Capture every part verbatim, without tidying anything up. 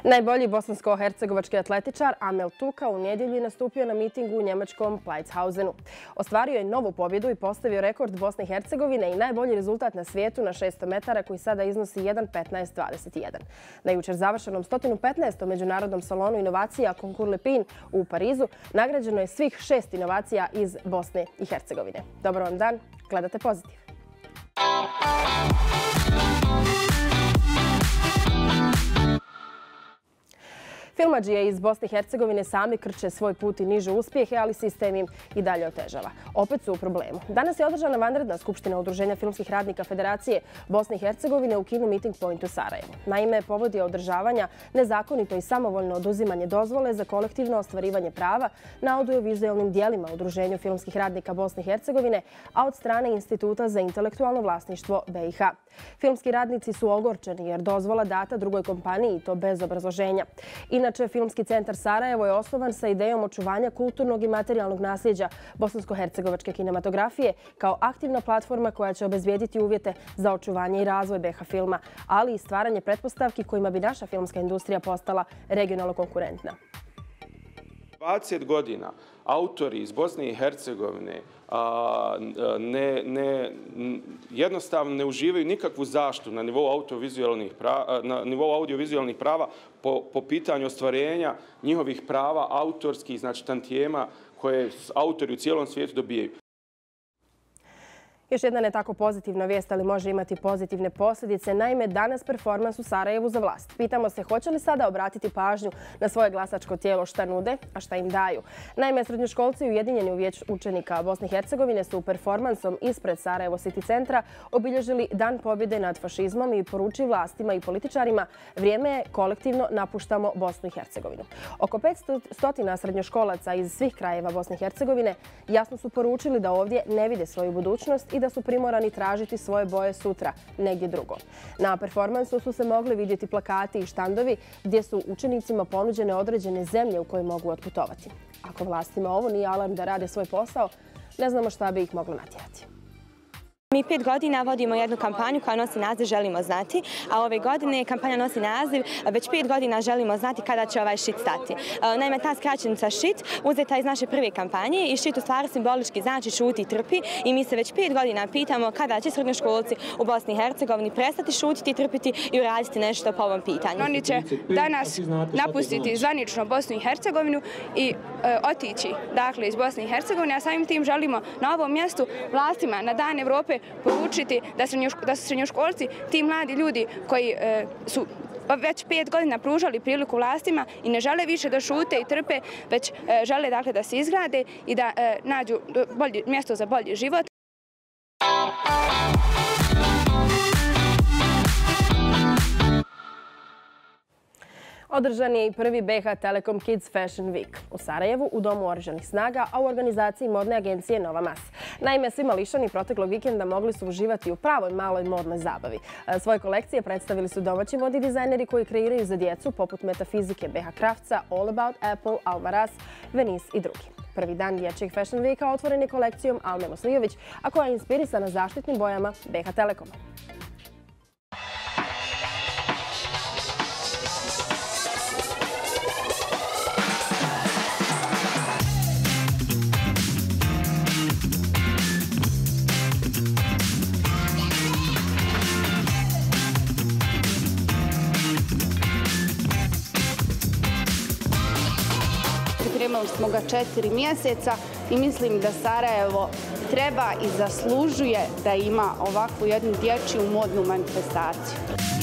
Najbolji bosansko-hercegovački atletičar Amel Tuka u nedjelju je nastupio na mitingu u njemačkom Pleitshausenu. Ostvario je novu pobjedu i postavio rekord Bosne i Hercegovine i najbolji rezultat na svijetu na šesto metara koji sada iznosi jedan petnaest dvadeset jedan. Na jučer završenom sto petnaestom međunarodnom salonu inovacija Concours Lepin u Parizu nagrađeno je svih šest inovacija iz Bosne i Hercegovine. Dobar vam dan, gledate Pozitiv. Filmadžije iz Bosne i Hercegovine sami krče svoj put i niže uspjehe, ali sistem im i dalje otežava. Opet su u problemu. Danas je održana vanredna skupština Udruženja filmskih radnika Federacije Bosne i Hercegovine u Kino Meeting Point u Sarajevu. Naime, povod je održavanja nezakonito i samovoljno oduzimanje dozvole za kolektivno ostvarivanje prava na audiovizualnim dijelima Udruženju filmskih radnika Bosne i Hercegovine, a od strane Instituta za intelektualno vlasništvo B i H. Filmski radnici su ogorčeni jer dozvola data drugoj kompaniji i to bez obrazloženja. Inače, Filmski centar Sarajevo je osnovan sa idejom očuvanja kulturnog i materijalnog nasljeđa bosansko-hercegovačke kinematografije kao aktivna platforma koja će obezbijediti uvjete za očuvanje i razvoj B H filma, ali i stvaranje pretpostavki kojima bi naša filmska industrija postala regionalno konkurentna. dvadeset godina autori iz Bosne i Hercegovine a, ne, ne, jednostavno ne uživaju nikakvu zaštitu na nivou audiovizualnih prava, na nivou audiovizualnih prava po, po pitanju ostvarenja njihovih prava autorskih, znači tantijema koje autori u cijelom svijetu dobijaju. Još jedna ne tako pozitivna vijest, ali može imati pozitivne posljedice. Naime, danas performans u Sarajevu za vlast. Pitamo se hoće li sada obratiti pažnju na svoje glasačko tijelo šta nude, a šta im daju. Naime, srednjoškolci ujedinjeni u Vijeću učenika Bosne i Hercegovine su performansom ispred Sarajevo City centra obilježili Dan pobjede nad fašizmom i poručili vlastima i političarima vrijeme je kolektivno napuštamo Bosnu i Hercegovinu. Oko petsto srednjoškolaca iz svih krajeva Bosne i Hercegovine jasno su poručili da ovdje ne vide svoju budućnost i da su primorani tražiti svoje boje sutra, negdje drugo. Na performansu su se mogli vidjeti plakati i štandovi gdje su učenicima ponuđene određene zemlje u koje mogu otputovati. Ako vlastima ovo nije alarm da rade svoj posao, ne znamo šta bi ih moglo natjerati. Mi pet godina vodimo jednu kampanju koja nosi naziv Želimo znati, a ove godine kampanja nosi naziv Već pet godina želimo znati kada će ovaj šit stati. Naime, ta skraćenica šit uzeta iz naše prve kampanje i šit u stvari simbolički znači šuti i trpi i mi se već pet godina pitamo kada će srednjoškolci u Bosni i Hercegovini prestati šutiti i trpiti i uraditi nešto po ovom pitanju. Oni će danas napustiti zvanično Bosnu i Hercegovinu i e, otići dakle, iz Bosne i Hercegovine, a samim tim želimo na ovom mjestu vlastima na Dan Evrope poručiti da su srednjoškolci ti mladi ljudi koji e, su već pet godina pružali priliku vlastima i ne žele više da šute i trpe, već e, žele dakle, da se izgrade i da e, nađu bolji, mjesto za bolji život. Održan je i prvi B H Telekom Kids Fashion Week u Sarajevu u Domu oružanih snaga, a u organizaciji modne agencije Nova Mas. Naime, svi mališani proteklog vikenda mogli su uživati u pravoj maloj modnoj zabavi. Svoje kolekcije predstavili su domaći modni dizajneri koji kreiraju za djecu poput Metafizike, B H Krafca, All About Apple, Alvaraz, Venice i drugi. Prvi dan dječjeg Fashion Weeka otvoren je kolekcijom Alme Moslijović, a koja je inspirisana zaštitnim bojama B H Telekoma. Pripremali smo ga četiri mjeseca i mislim da Sarajevo treba i zaslužuje da ima ovakvu jednu dječju modnu manifestaciju.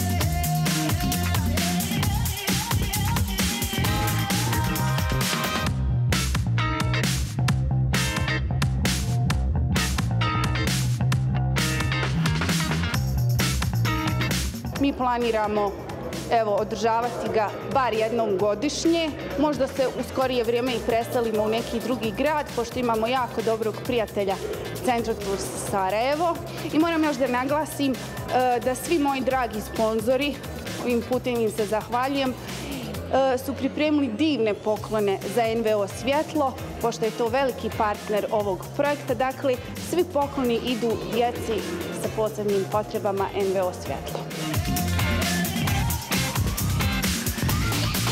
Mi planiramo evo, održavati ga bar jednom godišnje. Možda se u skorije vrijeme i preselimo u neki drugi grad, pošto imamo jako dobrog prijatelja Centra Tours Sarajevo. I moram još da naglasim da svi moji dragi sponzori, ovim putem im se zahvaljujem, su pripremili divne poklone za N V O Svjetlo, pošto je to veliki partner ovog projekta. Dakle, svi pokloni idu djeci sa posebnim potrebama N V O Svjetlo.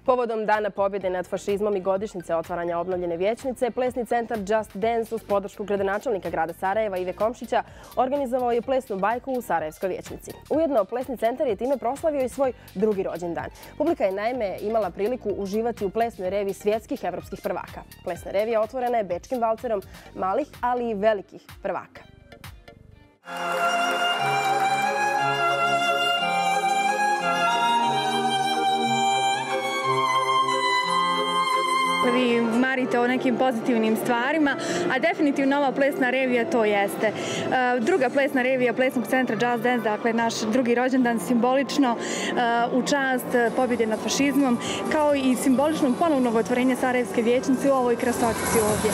Povodom Dana pobjede nad fašizmom i godišnjice otvaranja obnovljene vijećnice, plesni centar Just Dance uz podršku gradonačelnika grada Sarajeva Ive Komšića organizovao je plesnu bajku u Sarajevskoj vijećnici. Ujedno, plesni centar je time proslavio i svoj drugi rođendan. Publika je naime imala priliku uživati u plesnoj reviji svjetskih evropskih prvaka. Plesna revija otvorena je bečkim valcerom malih, ali i velikih prvaka. Vi marite o nekim pozitivnim stvarima, a definitivno ova plesna revija to jeste. Druga plesna revija plesnog centra Just Dance, dakle naš drugi rođendan, simbolično u čast pobjede nad fašizmom, kao i simboličnog ponovnog otvorenja Sarajevske vijećnice u ovoj krasotici ovdje.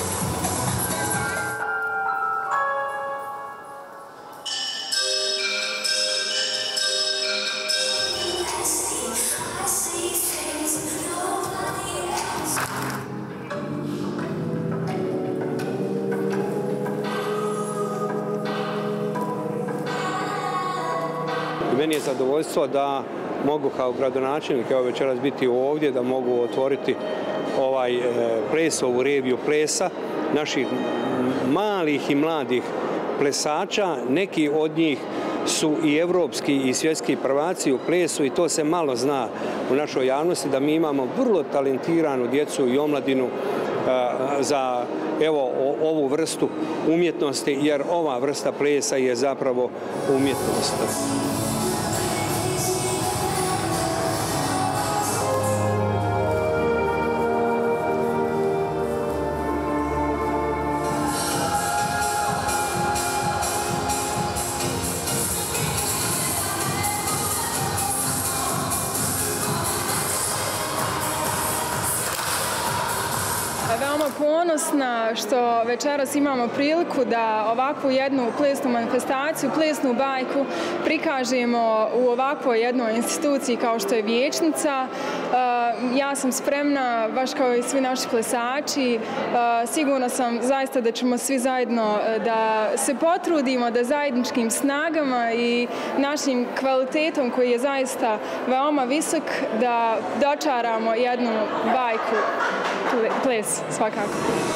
Meni je zadovoljstvo da mogu kao gradonačelnik evo večeras biti ovdje, da mogu otvoriti ovaj ples, ovu reviju plesa naših malih i mladih plesača. Neki od njih su i evropski i svjetski prvaci u plesu i to se malo zna u našoj javnosti, da mi imamo vrlo talentiranu djecu i omladinu za evo ovu vrstu umjetnosti, jer ova vrsta plesa je zapravo umjetnost. Veoma ponosna što večeras imamo priliku da ovakvu jednu plesnu manifestaciju, plesnu bajku prikažemo u ovakvoj jednoj instituciji kao što je vijećnica. Ja sam spremna, baš kao i svi naši plesači. Sigurna sam zaista da ćemo svi zajedno da se potrudimo da zajedničkim snagama i našim kvalitetom koji je zaista veoma visok da dočaramo jednu bajku, ples svakako.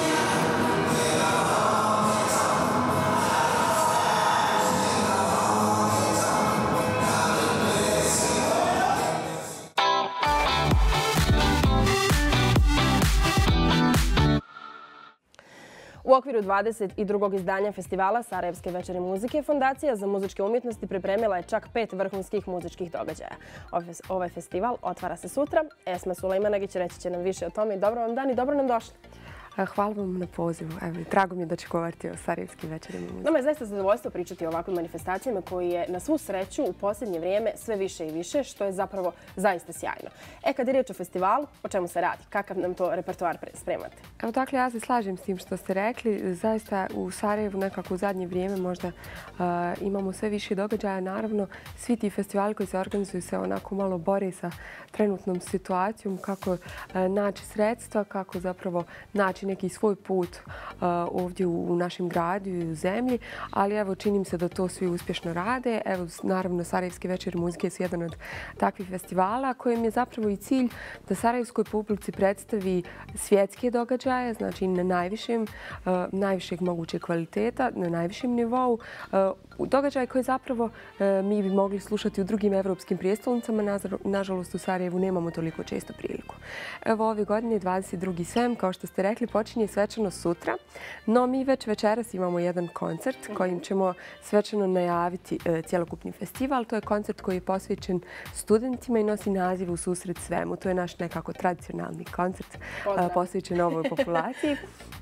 U okviru dvadeset drugog izdanja festivala Sarajevske večeri muzike, Fondacija za muzičke umjetnosti pripremila je čak pet vrhunskih muzičkih događaja. Ovaj festival otvara se sutra. Esma Sulejmanagić reći će nam više o tome. Dobro vam dan i dobro nam došli. Hvala vam na pozivu. Drago mi je da ću govoriti o Sarajevskim večerima muzike. Nama je zaista zadovoljstvo pričati o ovakvim manifestacijama koji je na svu sreću u posljednje vrijeme sve više i više, što je zapravo zaista sjajno. E, kad je riječ o festivalu, o čemu se radi? Kakav nam to repertoar spremate? Evo, dakle, ja se slažem s tim što ste rekli. Zaista u Sarajevu nekako u zadnje vrijeme možda imamo sve više događaja. Naravno, svi ti festivali koji se organizuju se onako malo bore sa trenutnom situacijom, kako naći sredstva, kako zapravo naći neki svoj put ovdje u našem gradu i u zemlji, ali evo čini se da to svi uspješno rade. Evo, naravno, Sarajevske večeri muzike su jedan od takvih festivala kojem je zapravo i cilj da sarajevskoj publici predstavi svjetske događaje, znači na najvišem, najvišeg mogućeg kvaliteta, na najvišem nivou. Događaj koji zapravo mi bi mogli slušati u drugim evropskim prijestolnicama, nažalost u Sarajevu nemamo toliko često priliku. Evo, ove godine dvadeset drugi sem, kao što ste rekli, počinje svečano sutra, no mi već večeras imamo jedan koncert kojim ćemo svečano najaviti cjelokupni festival. To je koncert koji je posvećen studentima i nosi naziv U susret svemu. To je naš nekako tradicionalni koncert posvećen ovoj populaciji.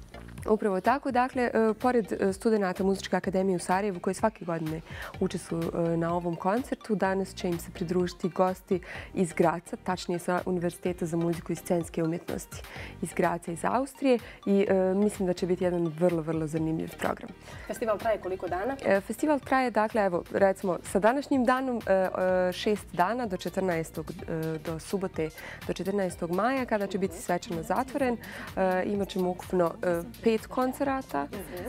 Upravo tako. Dakle, pored studenata Muzičke akademije u Sarajevu koji svake godine učestvuju na ovom koncertu, danas će im se pridružiti gosti iz Graca, tačnije sa Univerziteta za muziku i scenske umjetnosti iz Graca iz Austrije i mislim da će biti jedan vrlo, vrlo zanimljiv program. Festival traje koliko dana? Festival traje, dakle, evo, recimo, sa današnjim danom šest dana do četrnaestog do subote do četrnaestog maja, kada će biti svečano zatvoren. Imat ćemo ukupno pet pet koncerata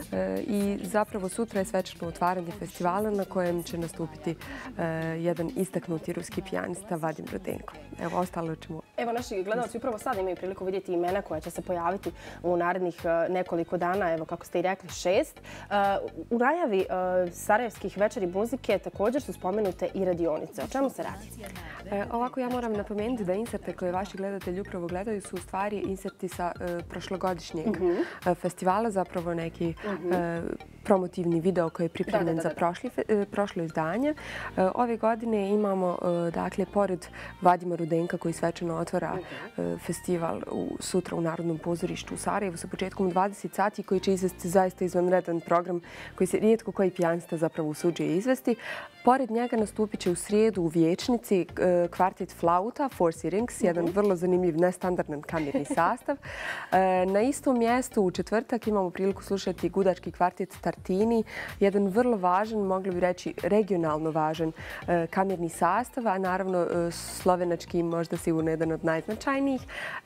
i zapravo sutra je svečano otvaranje festivala na kojem će nastupiti jedan istaknuti ruski pijanista Vadim Rudenko. Evo, ostalo ćemo... Evo, naši gledalci upravo sad imaju priliku vidjeti imena koja će se pojaviti u narednih nekoliko dana, evo kako ste i rekli, šest. U najavi Sarajevskih večeri muzike također su spomenute i radionice. O čemu se radi? Ovako, ja moram napomenuti da inserte koje vaši gledatelji upravo gledaju su u stvari inserti sa prošlogodišnjeg festivala, zapravo neki promotivni video koji je pripremljen za prošlo izdanje. Ove godine imamo, dakle, pored Vadima Rudenka koji svečano otvara festival sutra u Narodnom pozorištu u Sarajevu sa početkom u dvadeset sati, koji će izvesti zaista izvanredan program koji se rijetko koji pijanista zapravo usuđuje izvesti. Pored njega nastupit će u srijedu u Vijećnici kvartet flauta, Four Rings, jedan vrlo zanimljiv, nestandardan kamerni sastav. Na istom mjestu u četvrtak imamo priliku slušati gudački kvartet Tartini, jedan vrlo važan, mogli bi reći regionalno važan kamerni sastav, a naravno slovenački možda sigurno jedan od najznačajnijih.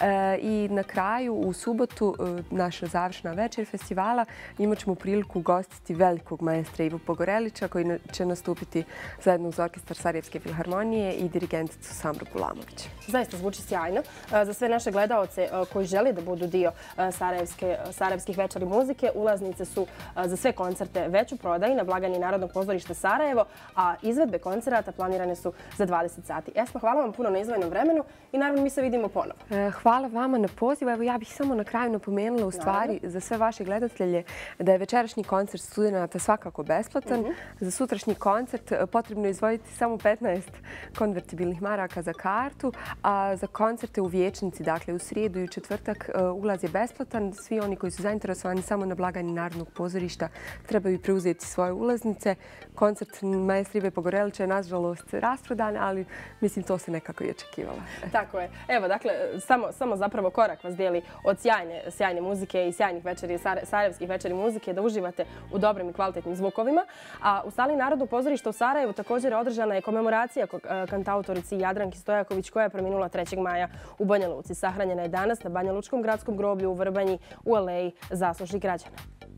I na kraju u subotu, naša završna večer festivala, imat ćemo priliku gostiti velikog maestra Ivu Pogorelića koji će nastupiti zajedno uz orkestar Sarajevske filharmonije i dirigenticu Samru Gulamović. Zaista zvuči sjajno. Za sve naše gledaoce koji žele da budu dio Sarajevskih večeri muzike, ulaznice su za sve koncerte već u prodaji na blagajni Narodnog pozorišta Sarajevo, a izvedbe koncerata planirane su za dvadeset sati. Esma, hvala vam puno na izdvojenom vremenu i naravno mi se vidimo ponovo. Hvala vama na pozivu. Evo, ja bih samo na kraju napomenula u stvari za sve vaše gledatelje da je večerašnji koncert studenata svakako besplatan. Za sutrašnji koncert potrebno je izdvojiti samo petnaest konvertibilnih maraka za kartu, a za koncerte u Vijećnici, dakle u srijedu i u četvrtak, ulaz je besplatan. Svi oni koji su zainteresovani samo na blagajni Narodnog pozorišta trebaju preuzeti svoje ulaznice. Koncert maestra Ive Pogorelića je nažalost rasprodan, ali mislim to se nekako i očekivala. Tako je. Evo, dakle, samo zapravo korak vas dijeli od sjajne muzike i sjajnih večeri, Sarajevskih večeri muzike, da uživate u dobrim i kvalitetnim zvukovima. A u sali Narodnog pozorišta u Sarajevu također održana je komemoracija kantautorici Jadranki Stojaković koja je preminula trećeg maja u Banja Luci. Sahranjena je danas na Banja Lučkom gradskom groblju u Vrbanji u aleji zaslužnih građana.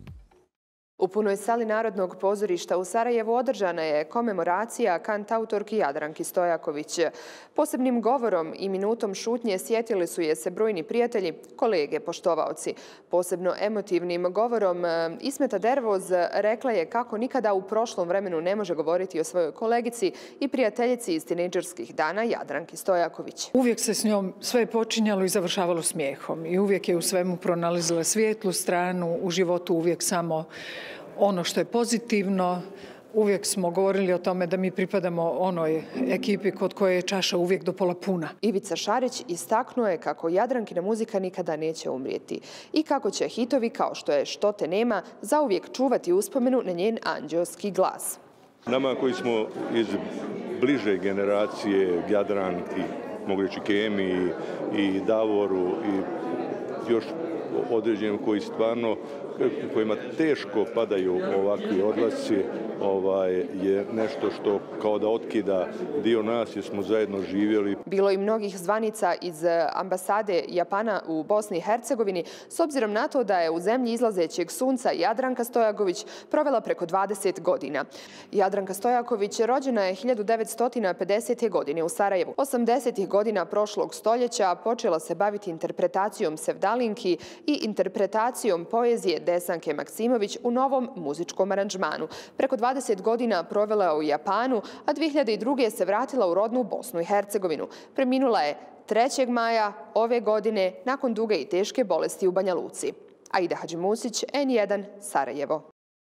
U punoj sali Narodnog pozorišta u Sarajevu održana je komemoracija kantautorki Jadranki Stojaković. Posebnim govorom i minutom šutnje sjetili su je se brojni prijatelji, kolege, poštovaoci. Posebno emotivnim govorom Ismeta Dervoz rekla je kako nikada u prošlom vremenu ne može govoriti o svojoj kolegici i prijateljici iz tinejdžerskih dana Jadranki Stojaković. Uvijek se s njom sve počinjalo i završavalo smijehom i uvijek je u svemu pronalazila svijetlu stranu, u životu uvijek samo ono što je pozitivno. Uvijek smo govorili o tome da mi pripadamo onoj ekipi kod koje je čaša uvijek do pola puna. Ivica Šarić istaknuo je kako Jadrankina muzika nikada neće umrijeti i kako će hitovi kao što je Što te nema zauvijek čuvati uspomenu na njen anđelski glas. Nama koji smo iz bliže generacije Jadranki, mogu reći Kemi i Davoru i još određenim koji stvarno kojima teško padaju ovakvi odlasci, je nešto što kao da otkida dio nas jer smo zajedno živjeli. Bilo i mnogih zvanica iz ambasade Japana u Bosni i Hercegovini, s obzirom na to da je u zemlji izlazećeg sunca Jadranka Stojaković provela preko dvadeset godina. Jadranka Stojaković rođena je hiljadu devetsto pedesete. godine u Sarajevu. osamdesetih godina prošlog stoljeća počela se baviti interpretacijom sevdalinki i interpretacijom poezije Desanke Maksimović u novom muzičkom aranžmanu. Preko dvadeset godina provela u Japanu, a dvije hiljade druge. se vratila u rodnu Bosnu i Hercegovinu. Preminula je trećeg maja ove godine nakon duge i teške bolesti u Banja Luci. Aida Hadžimusić, N jedan, Sarajevo.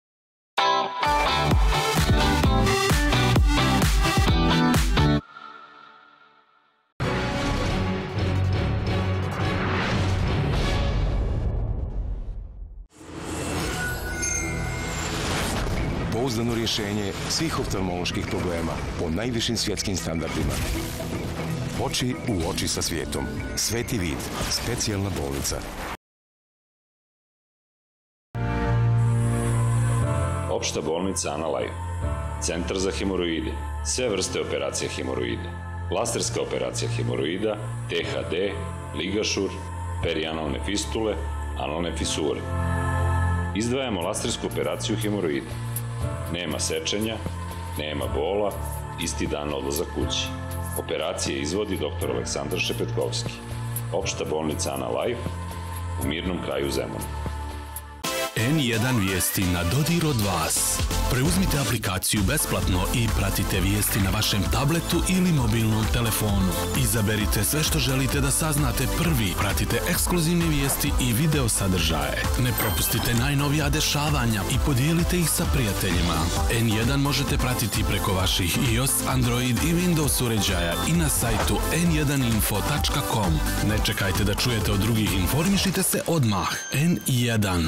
Pouzdano rješenje svih oftalmoloških problema po najvišim svjetskim standardima. Oči u oči sa svijetom. Sveti vid. Specijalna bolnica. Opšta bolnica Analaj. Centar za hemoroide. Sve vrste operacije hemoroide. Laserska operacija hemoroida, T H D, ligašur, perianalne fistule, analne fisure. Izdvajamo lasersku operaciju hemoroida. Nema sečenja, nema bola, isti dan odlazak kući. Operacije izvodi doktor Aleksandar Šepetkovski. Opšta bolnica Ana Life u mirnom kraju Zemuna. en jedan vijesti na dodir od vas. Preuzmite aplikaciju besplatno i pratite vijesti na vašem tabletu ili mobilnom telefonu. Izaberite sve što želite da saznate prvi. Pratite ekskluzivne vijesti i video sadržaje. Ne propustite najnovija dešavanja i podijelite ih sa prijateljima. en jedan možete pratiti preko vaših iOS, Android i Windows uređaja i na sajtu en jedan info tačka com. Ne čekajte da čujete od drugih, informišite se odmah. en jedan.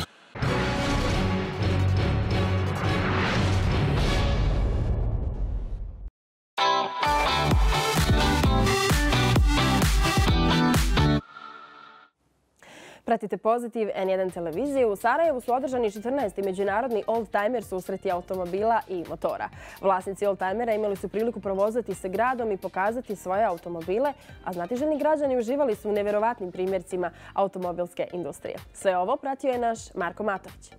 Pratite Pozitiv en jedan televizije. U Sarajevu su održani četrnaesti međunarodni oldtimer susreti automobila i motora. Vlasnici oldtimera imali su priliku provozati se gradom i pokazati svoje automobile, a znatiželjni građani uživali su u neverovatnim primjercima automobilske industrije. Sve ovo pratio je naš Marko Matović.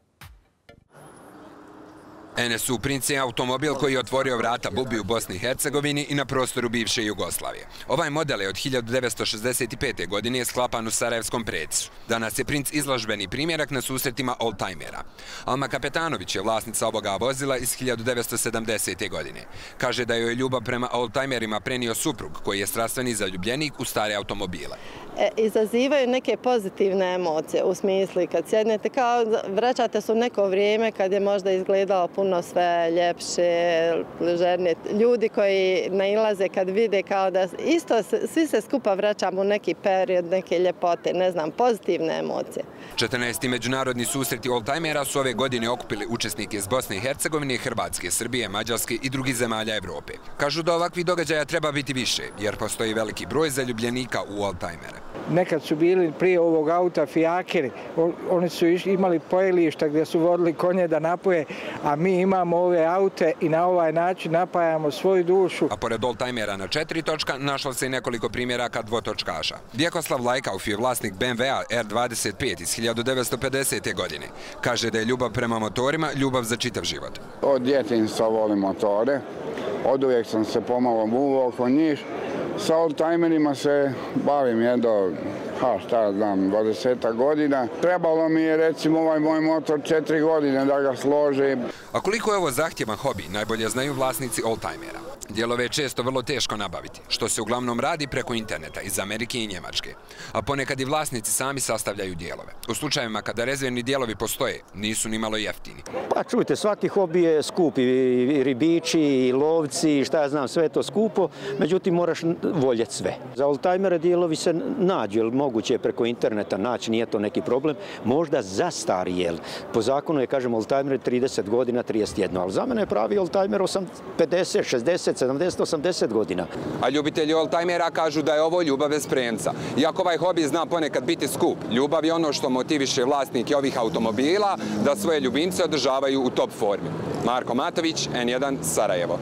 N S U Prince je automobil koji je otvorio vrata bubi u Bosni i Hercegovini i na prostoru bivše Jugoslavije. Ovaj model je od hiljadu devetsto šezdeset pete. godine sklapan u Sarajevskom Precisu. Danas je Prince izložbeni primjerak na susretima oldtimera. Alma Kapetanović je vlasnica ovoga vozila iz hiljadu devetsto sedamdesete. godine. Kaže da joj je ljubav prema oldtimerima prenio suprug koji je strastveni zaljubljenik u stare automobile. Izazivaju neke pozitivne emocije u smislu kad sjednete kao vraćate se u neko vrijeme kad je možda izgledalo puno sve ljepše, ležernije. Ljudi koji nailaze kad vide kao da isto svi se skupa vraćamo u neki period, neke ljepote, ne znam, pozitivne emocije. četrnaesti međunarodni susreti oldtimera su ove godine okupili učesnike iz Bosne i Hercegovine, Hrvatske, Srbije, Mađarske i drugih zemalja Evrope. Kažu da ovakvih događaja treba biti više, jer postoji veliki broj zaljubljenika u oldtimere. Nekad su bili prije ovog auta fijakeri, oni su imali pojelišta gdje su vodili konje da napoje, a mi imamo ove aute i na ovaj način napajamo svoju dušu. A pored oldtimera na četiri točka našlo se i nekoliko primjeraka dvotočkaša. Vjekoslav Lajkauf je vlasnik B M W-a R dvadeset pet iz hiljadu devetsto pedesete. godine. Kaže da je ljubav prema motorima ljubav za čitav život. Od djetinjstva volim motore, od uvijek sam se pomalo buvao oko njih. Sa oldtimerima se bavim jedno, ha šta znam, dvadeset godina. Trebalo mi je recimo ovaj moj motor četiri godine da ga složim. A koliko je ovo zahtjevan hobi, najbolje znaju vlasnici oldtimera. Dijelove je često vrlo teško nabaviti, što se uglavnom radi preko interneta iz Amerike i Njemačke. A ponekad i vlasnici sami sastavljaju dijelove. U slučajevima kada rezervni dijelovi postoje, nisu ni malo jeftini. Pa čujte, svaki hobi je skup, i ribiči, i lovci, šta ja znam, sve je to skupo, međutim moraš voljeti sve. Za oldtimere dijelovi se nađu, jer moguće je preko interneta naći, nije to neki problem, možda za stari, jer po zakonu je, kažem, oldtimer trideset godina, trideset jedna, ali za mene je pravi oldtimer pedeset, šezdeset, sedamdeset, osamdeset godina. A ljubitelji oldtimera kažu da je ovo ljubav bez premca. Iako ovaj hobi zna ponekad biti skup, ljubav je ono što motiviše vlasnike ovih automobila da svoje ljubimce održavaju u top formi. Marko Matović, en jedan, Sarajevo.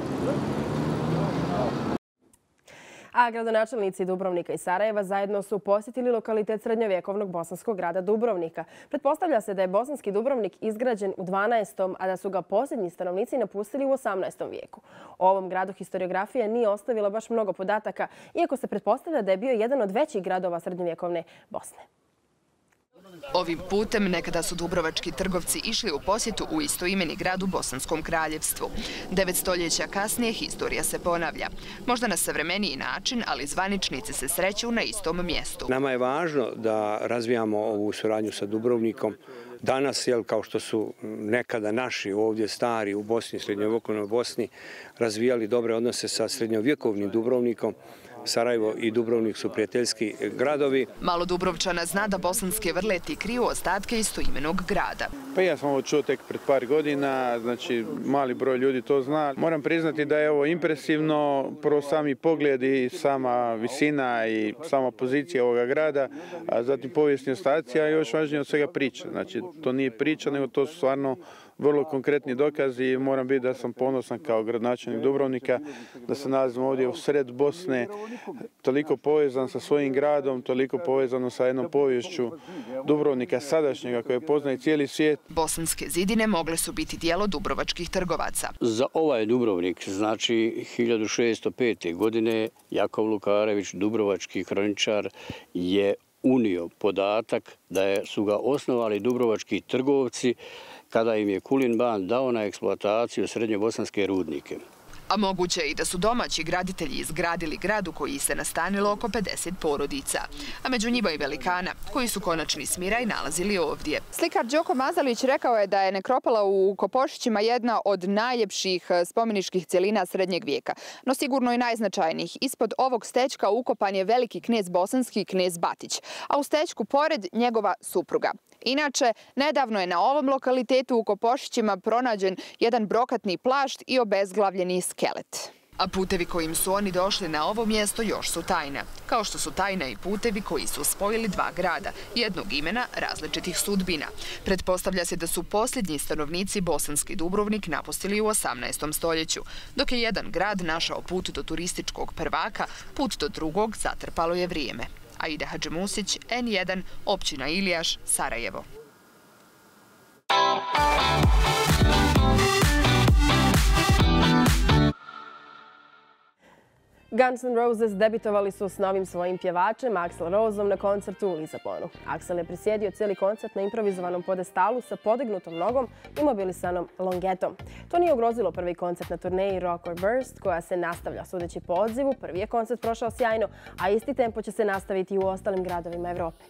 A gradonačelnici Dubrovnika i Sarajeva zajedno su posjetili lokalitet srednjovjekovnog bosanskog grada Dubrovnika. Pretpostavlja se da je bosanski Dubrovnik izgrađen u dvanaestom. a da su ga posljednji stanovnici napustili u osamnaestom. vijeku. O ovom gradu historiografija nije ostavila baš mnogo podataka, iako se pretpostavlja da je bio jedan od većih gradova srednjovjekovne Bosne. Ovim putem nekada su dubrovački trgovci išli u posjetu u istoimeni grad u Bosanskom kraljevstvu. Devet stoljeća kasnije historija se ponavlja. Možda na savremeniji način, ali zvaničnici se sreću na istom mjestu. Nama je važno da razvijamo ovu suradnju sa Dubrovnikom. Danas, jel, kao što su nekada naši ovdje stari u Bosni, srednjovjekovnoj Bosni, razvijali dobre odnose sa srednjovjekovnim Dubrovnikom, Sarajevo i Dubrovnik su prijateljski gradovi. Malo Dubrovčana zna da bosanske vrleti kriju ostatke istoimenog grada. Pa ja sam ovo čuo tek pred par godina, znači mali broj ljudi to zna. Moram priznati da je ovo impresivno, prvo sami pogled i sama visina i sama pozicija ovoga grada, a zatim povijesni ostaci, a još važnije od svega priča. Znači to nije priča, nego to su stvarno vrlo konkretni dokazi i moram biti da sam ponosan kao gradonačelnik Dubrovnika, da se nalazim ovdje u sred Bosne, toliko povezan sa svojim gradom, toliko povezano sa jednom poviješću Dubrovnika sadašnjega koje poznaje cijeli svijet. Bosanske zidine mogle su biti dijelo dubrovačkih trgovaca. Za ovaj Dubrovnik, znači hiljadu šesto pete. godine, Jakov Lukarević, dubrovački kroničar, je unio podatak da su ga osnovali dubrovački trgovci kada im je Kulin ban dao na eksploataciju srednjobosanske rudnike. A moguće je i da su domaći graditelji izgradili grad u koji se nastanilo oko pedeset porodica, a među njima i velikana, koji su konačni smiraj nalazili ovdje. Slikar Đoko Mazalić rekao je da je nekropola u Kopošićima jedna od najljepših spomeničkih cjelina srednjeg vijeka, no sigurno i najznačajnijih. Ispod ovog stečka ukopan je veliki knez bosanski knez Batić, a u stečku pored njegova supruga. Inače, nedavno je na ovom lokalitetu u Kopošićima pronađen jedan brokatni plašt i obezglavljeni skelet. A putevi kojim su oni došli na ovo mjesto još su tajna. Kao što su tajna i putevi koji su spojili dva grada, jednog imena, različitih sudbina. Pretpostavlja se da su posljednji stanovnici Bosanski Dubrovnik napustili u osamnaestom stoljeću, dok je jedan grad našao put do turističkog prvaka, put do drugog zatrpalo je vrijeme. Aida Hadžimusić, N jedan, općina Ilijaš, Sarajevo. Guns N' Roses debitovali su s novim svojim pjevačem Axl Roseom na koncertu u Lisabonu. Axl je prisjedio cijeli koncert na improvizovanom podestalu sa podignutom nogom i mobilisanom longetom. To nije ugrozilo prvi koncert na turneji Rock or Burst, koja se nastavlja sudeći po odzivu. Prvi je koncert prošao sjajno, a isti tempo će se nastaviti i u ostalim gradovima Evrope.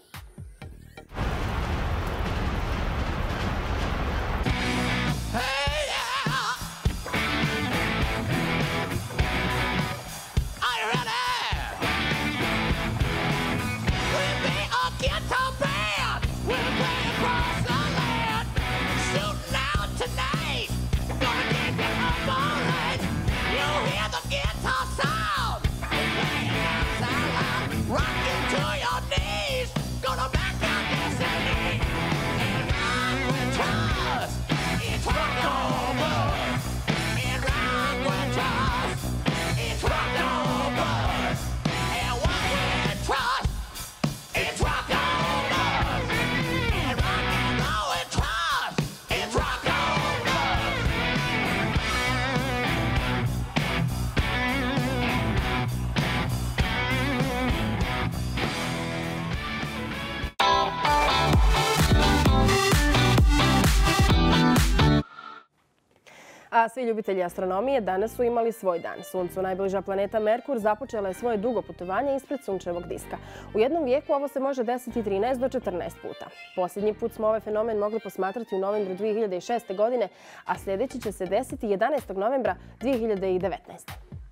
A svi ljubitelji astronomije danas su imali svoj dan. Suncu najbliža planeta Merkur započela je svoje dugo putovanje ispred sunčevog diska. U jednom vijeku ovo se može desiti trinaest do četrnaest puta. Posljednji put smo ovaj fenomen mogli posmatrati u novembru dvije hiljade šeste. godine, a sljedeći će se desiti jedanaestog novembra dvije hiljade devetnaeste.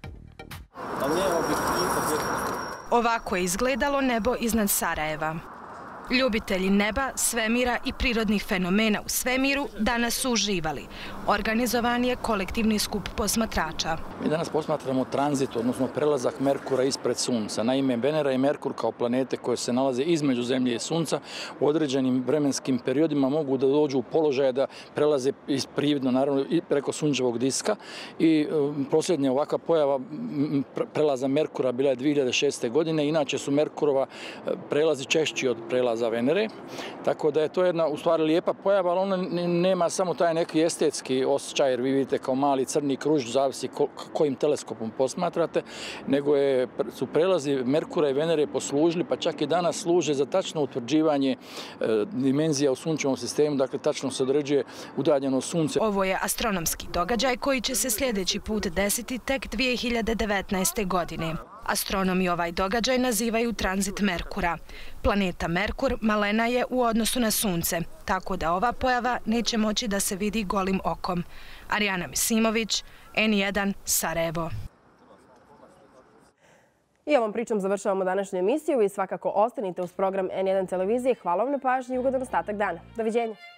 Ovako je izgledalo nebo iznad Sarajeva. Ljubitelji neba, svemira i prirodnih fenomena u svemiru danas su uživali. Organizovan je kolektivni skup posmatrača. Mi danas posmatramo tranzit, odnosno prelazak Merkura ispred Sunca. Naime, Venera i Merkur kao planete koje se nalaze između Zemlje i Sunca u određenim vremenskim periodima mogu da dođu u položaje da prelaze prividno, naravno, i preko sunčevog diska. I posljednja ovakva pojava prelaza Merkura bila je dvije hiljade šeste. godine. Inače su Merkurova prelazi češći od prelaza za Venere, tako da je to jedna u stvari lijepa pojava, ali ona nema samo taj neki estetski osjećaj, jer vi vidite kao mali crni kruž, zavisi kojim teleskopom posmatrate, nego je, su prelazi Merkura i Venere poslužili, pa čak i danas služe za tačno utvrđivanje e, dimenzija u sunčevom sistemu, dakle tačno se određuje udaljeno sunce. Ovo je astronomski događaj koji će se sljedeći put desiti tek dvije hiljade devetnaeste. godine. Astronomi ovaj događaj nazivaju tranzit Merkura. Planeta Merkur malena je u odnosu na Sunce, tako da ova pojava neće moći da se vidi golim okom. Arijana Misimović, N jedan, Sarajevo. I ovom pričom završavamo današnju emisiju i svakako ostanite uz program N jedan televizije. Hvala vam na pažnji i ugodan ostatak dana. Doviđenja.